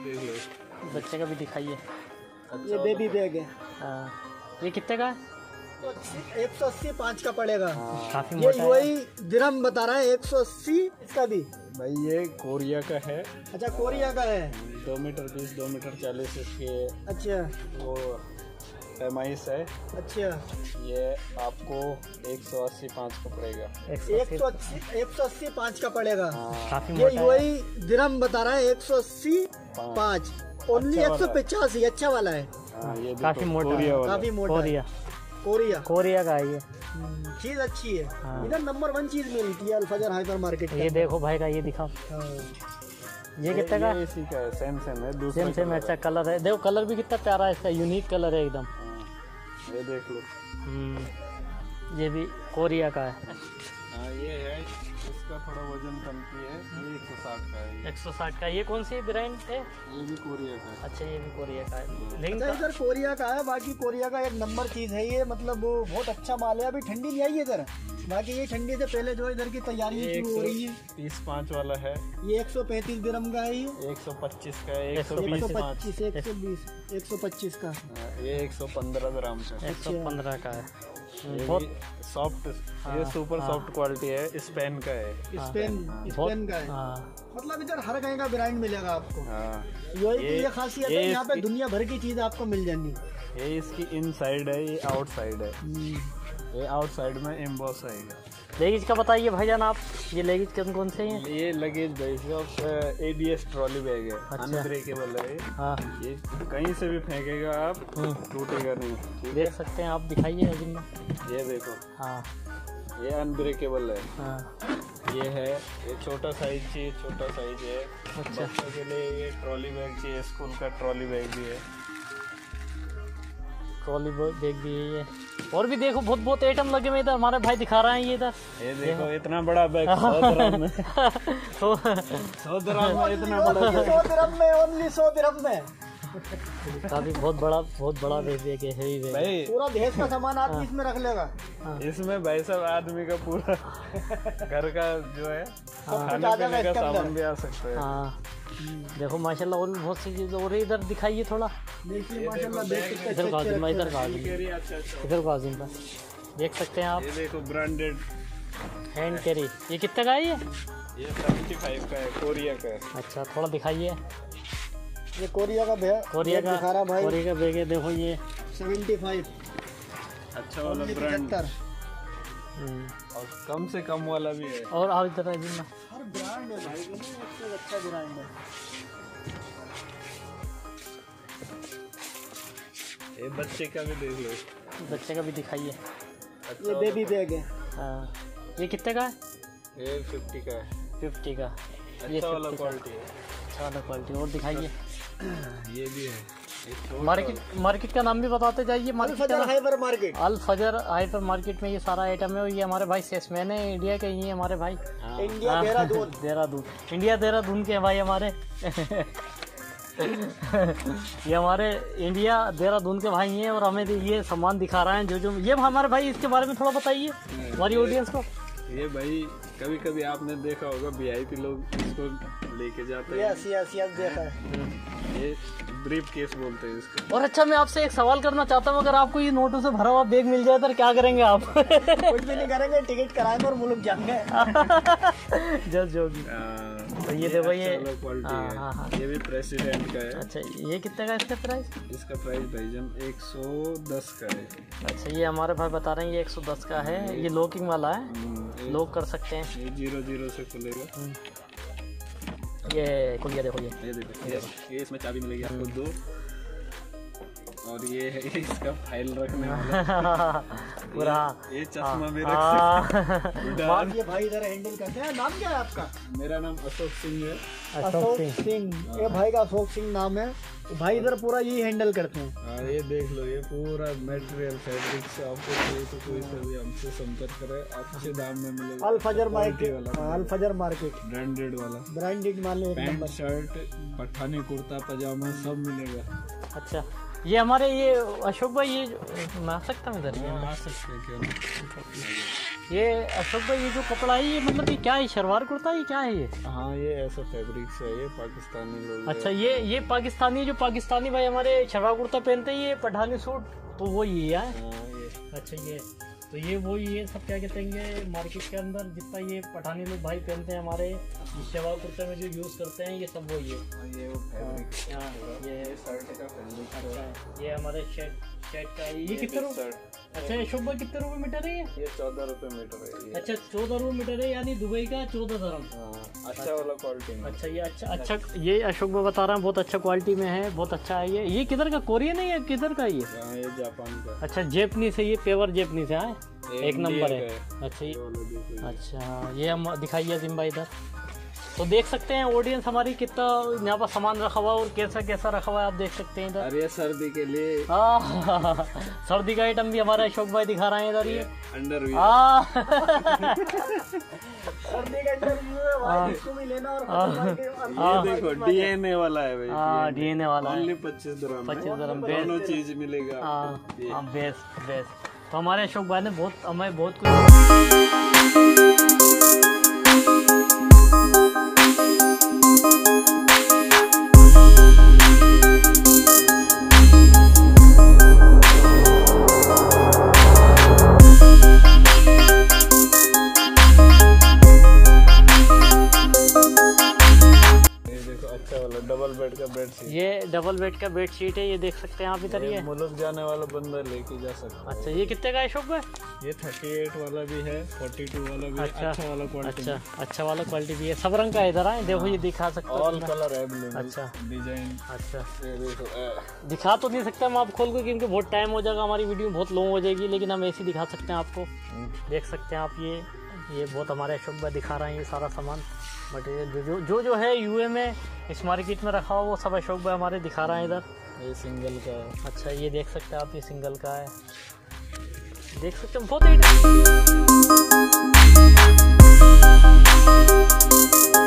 देख लो। बच्चे का भी दिखाइए। ये बेबी बैग है। हाँ, ये कितने का है? 180 5 का पड़ेगा। काफी ये मोटा है। वही दिरहम बता रहा है 180 इसका भी। भाई ये कोरिया का है। अच्छा कोरिया का है। 2 मीटर 20 2 मीटर 40 इसके अच्छा वो पैमाइश है। अच्छा ये आपको 180 5 का पड़ेगा। 180 5 का पड़ेगा। काफी ये मोटा है। वही दिरहम बता रहा है 180 5। ओनली 185 अच्छा वाला है। हाँ, ये काफी देखो, मोटा कोरिया है। वाला। काफी मोटा है। कोरिया कोरिया कोरिया का है ये। चीज अच्छी है। हाँ। इधर नंबर 1 चीज मिलती है अल्फजर हाइपर मार्केट ये देखो भाई का, ये दिखाओ। ये कितने का? ये इसी का है, सेम है। दूसरा सेम सेम अच्छा कलर है। देखो कलर भी कितना प्यारा है इसका, यूनिक कलर है एकदम। ये देख लो। ये भी कोरिया का है। हाँ ये है, इसका थोड़ा वजन कम की है। ये 160 का है। 160 का। ये कौन सी ब्रांड है? ये भी कोरिया का है। अच्छा ये भी कोरिया का है। लेकिन अच्छा इधर कोरिया का है। बाकी कोरिया का एक नंबर चीज है ये, मतलब वो बहुत अच्छा माल है। अभी ठंडी नहीं आई है इधर। बाकी ये ठंडी से पहले जो इधर की तैयारी शुरू हो रही है। 130 5 वाला है। ये 135 दिरहम का है। ये 125 का है। 125 120 120 125 का। ये 115 ग्राम का है। 115 का है। ये बहुत भी सॉफ्ट, ये सुपर सॉफ्ट क्वालिटी है। स्पेन का है। स्पेन का है। हाँ। मतलब इधर हर कहीं का ब्रांड मिलेगा आपको। हाँ, ये खासियत है, यहाँ पे दुनिया भर की चीज आपको मिल जाएंगी। ये इसकी इनसाइड है, ये आउटसाइड है। ये आउटसाइड में एम्बॉस आएगा। लेगीज का बताइए भाईजान आप, ये लेगीज कौन से हैं? ये लगेज भाई साहब ABS ट्रॉली बैग है। अच्छा। अनब्रेकेबल है। हाँ ये कहीं से भी फेंकेगा आप, टूटेगा नहीं। ठीक देख है, सकते हैं आप, दिखाइए जिनमें। ये देखो। हाँ ये अनब्रेकेबल है। हाँ। ये है, ये छोटा साइज चाहिए, छोटा साइज है। अच्छा। बच्चों के लिए ये ट्रॉली बैग चाहिए, स्कूल का ट्रॉली बैग भी है। ट्रॉली बैग भी है ये। और भी देखो बहुत बहुत आइटम लगे हुए इधर, हमारे भाई दिखा रहे हैं ये इधर। ये देखो इतना बड़ा बैग 100 दिरहम में। तो 100 दिरहम में इतना बड़ा बैग। 100 दिरहम में, ओनली 100 दिरहम में। काफी बहुत बड़ा बैग है, हेवी बैग। भाई पूरा देश का सामान आदमी इसमें रख लेगा। इसमें भाई साहब आदमी का पूरा घर का जो है खाने आ पीने जाएगा का इसके सामान भी आ सकता है। हाँ देखो माशाल्लाह, और भी बहुत सी चीज़। और इधर दिखाइए थोड़ा। देखिए माशाल्लाह, देख सकते इधर का आजिम, इधर का आजिम, कैरी अच्छा। इधर का आजिम का देख सकते हैं आप। ये देखो ब्रांडेड हैंड कैरी। ये कितने का है ये? 75 का है, कोरिया का है। अच्छा थोड़ा दिखाइए। ये कोरिया का कोरिया का दिखा रहा भाई। कोरिया का बैग है, देखो ये 75 अच्छा वाला ब्रांड, 75। और कम से कम वाला भी है। और आप इधर आजिम ना। हर ब्रांड है भाई, सबसे अच्छा ब्रांड है। ये बच्चे का भी देख लो। बच्चे का भी दिखाइए। ये बेबी बैग है। हाँ ये कितने का है? ये 50 का है। 50 का। ये अच्छा वाला 50 का। क्वालिटी है। अच्छा वाला क्वालिटी। और दिखाइए। ये भी है। मार्केट का नाम भी बताते जाइए। अल्फजर हाइपर मार्केट। अल फजर हाइपर मार्केट में ये सारा आइटम है। और ये हमारे भाई सेल्समैन है, इंडिया के ही है हमारे भाई। इंडिया देहरादून। देहरादून, इंडिया देहरादून के हैं भाई हमारे। ये हमारे इंडिया देहरादून के भाई हैं और हमें ये सामान दिखा रहे हैं जो ये हमारे भाई। इसके बारे में थोड़ा बताइए हमारी ऑडियंस को। ये भाई कभी कभी आपने देखा होगा VIP लोग इसको लेके जाते हैं। यस देखा है। ये ब्रीफ केस बोलते हैं इसको। और अच्छा मैं आपसे एक सवाल करना चाहता हूँ, अगर आपको ये नोटों से भरा हुआ बैग मिल जाए तो क्या करेंगे आप? कुछ भी नहीं करेंगे, टिकट कराएंगे और मुल्क जाएंगे। Just joking. तो ये देखो ये क्वालिटी है। हाँ। ये भी प्रेसिडेंट का है। अच्छा ये कितने का इसका प्राइस? इसका प्राइस भाईजान 110 का है। अच्छा ये हमारे भाई बता रहे हैं ये 110 का है। ये लॉकिंग वाला है, लॉक कर सकते हैं। ये 00 से खुलेगा। ये खुलिया देखो ये देखो, ये इसमें चाबी मिलेगी आपको 2। और ये है इसका फाइल रखने वाला पूरा। ये चश्मा भी रख सकते हैं। ये भाई इधर हैंडल करते हैं। नाम क्या है आपका? मेरा नाम अशोक सिंह है। अशोक सिंह। ये भाई का अशोक सिंह नाम है। भाई इधर पूरा यही हैंडल करते हैं। हाँ ये देख लो, ये पूरा मटेरियल फैब्रिक से आपको चाहिए तो कोई से भी हमसे संपर्क करे, अच्छे दाम में मिलेगा। Al Fajr market. Al Fajr market branded वाला, ब्रांडेड मान लो। Pant shirt Pathani kurta pyjama सब मिलेगा। अच्छा ये हमारे ये अशोक भाई ये मैं आ सकता हूँ इधर? आ सकते हैं, क्यों नहीं। ये अशोक भाई ये जो कपड़ा है ये मतलब ये क्या है, शलवार कुर्ता है, ये क्या है ये? हाँ ये ऐसा फैब्रिक से है, ये पाकिस्तानी लोग। अच्छा ये पाकिस्तानी, जो पाकिस्तानी भाई हमारे शलवार कुर्ता पहनते हैं, ये पठानी सूट तो वो ये है। ये अच्छा ये तो ये वो ये सब क्या कहते हैं मार्केट के अंदर जितना ये पठानी लोग भाई पहनते हैं हमारे शलवार कुर्ते में जो यूज करते हैं, ये सब वो ये वो फैब्रिक, ये शर्ट का फैब्रिक। अच्छा ये हमारे शर्ट का ये कितने रुपए? अच्छा अशोक भाई कितने रुपए मीटर है ये 14 रुपए मीटर है ये। अच्छा 14 रुपए मीटर है, यानी दुबई का 14 दरम। अच्छा वाला क्वालिटी में। अच्छा ये अच्छा ये अशोक भाई बता रहा है बहुत अच्छा क्वालिटी में है, बहुत अच्छा है ये किधर का, कोरियन है या किधर का ये? ये जापान का। अच्छा जेपनीज है ये, पेवर जेपनीज है, एक नंबर है। अच्छा अच्छा ये हम दिखाइए जिम्बा इधर, तो देख सकते हैं ऑडियंस हमारी कितना यहाँ पर सामान रखा हुआ है और कैसा कैसा रखा हुआ है, आप देख सकते हैं इधर। अरे सर्दी के लिए सर्दी का आइटम भी हमारा अशोक भाई दिखा रहे हैं इधर। ये अंडर सर्दी का इंटरव्यू है भाई, इसको भी लेना। और ये देखो डीएनए वाला है भाई। हाँ डीएनए वाला है, 25 दिरहम 25 दिरहम दोनों चीज मिलेगा। हाँ बेस्ट। तो हमारे अशोक भाई ने हमें बहुत कुछ डबल बेड का बेड शीट। ये डबल बेड का बेड शीट है, ये देख सकते हैं आप इधर। ये मुल्क जाने वाला बंदा लेके जा सकता है। अच्छा ये कितने का है अशोक भाई? ये 38 वाला भी है, 42 वाला भी है। अच्छा वाला क्वालिटी। अच्छा वाला क्वालिटी भी है, सब रंग का इधर है, देखो ये दिखा सकते हो। All colour available. अच्छा डिजाइन। अच्छा ये देखो दिखा तो नहीं सकता मैं आप खोल के, क्योंकि बहुत टाइम हो जाएगा, हमारी वीडियो बहुत लॉन्ग हो जाएगी, लेकिन हम ऐसे दिखा सकते हैं आपको। देख सकते हैं आप ये बहुत हमारे अशोक भाई दिखा रहे हैं ये सारा सामान मटेरियल जो है यूए में इस मार्केट में रखा हुआ, वो सब अशोक भाई हमारे दिखा रहे हैं इधर। ये सिंगल का है। अच्छा ये देख सकते हैं आप, ये सिंगल का है, देख सकते हैं बहुत